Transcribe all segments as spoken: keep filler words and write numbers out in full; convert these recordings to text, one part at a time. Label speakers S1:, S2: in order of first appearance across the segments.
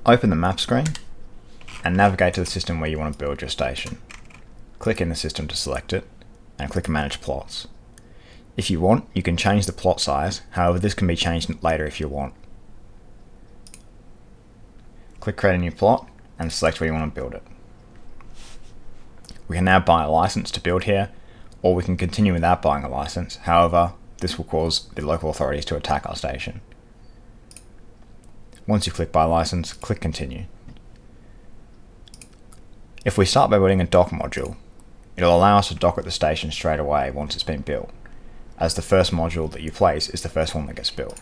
S1: Open the map screen and navigate to the system where you want to build your station. Click in the system to select it and click Manage Plots. If you want, you can change the plot size, however this can be changed later if you want. Click Create a new plot and select where you want to build it. We can now buy a license to build here, or we can continue without buying a license, however this will cause the local authorities to attack our station. Once you click Buy License, click Continue. If we start by building a dock module, it'll allow us to dock at the station straight away once it's been built, as the first module that you place is the first one that gets built.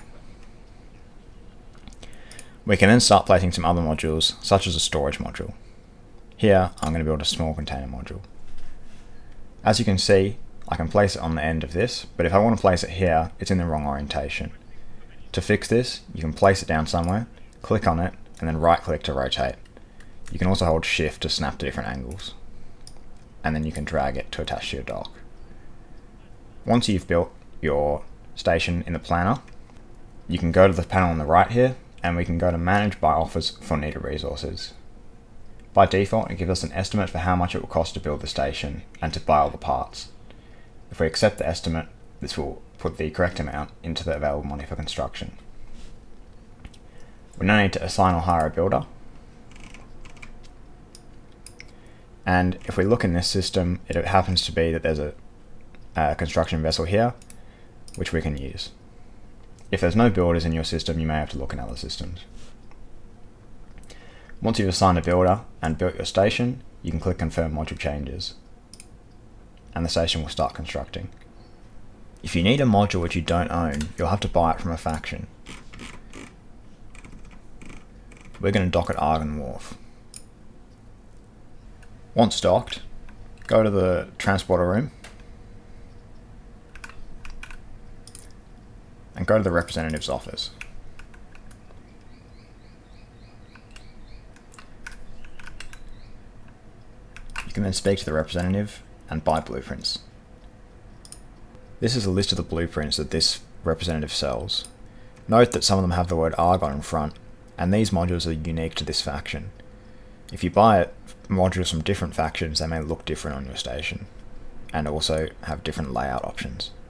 S1: We can then start placing some other modules, such as a storage module. Here, I'm going to build a small container module. As you can see, I can place it on the end of this, but if I want to place it here, it's in the wrong orientation. To fix this, you can place it down somewhere, click on it, and then right click to rotate. You can also hold Shift to snap to different angles. And then you can drag it to attach to your dock. Once you've built your station in the planner, you can go to the panel on the right here, and we can go to Manage by Offers for needed resources. By default, it gives us an estimate for how much it will cost to build the station and to buy all the parts. If we accept the estimate, this will put the correct amount into the available money for construction. We now need to assign or hire a builder. And if we look in this system, it happens to be that there's a, a construction vessel here, which we can use. If there's no builders in your system, you may have to look in other systems. Once you've assigned a builder and built your station, you can click Confirm Module Changes, and the station will start constructing. If you need a module which you don't own, you'll have to buy it from a faction. We're going to dock at Argon Wharf. Once docked, go to the transporter room and go to the representative's office. You can then speak to the representative and buy blueprints. This is a list of the blueprints that this representative sells. Note that some of them have the word Argon in front, and these modules are unique to this faction. If you buy it, modules from different factions, they may look different on your station, and also have different layout options.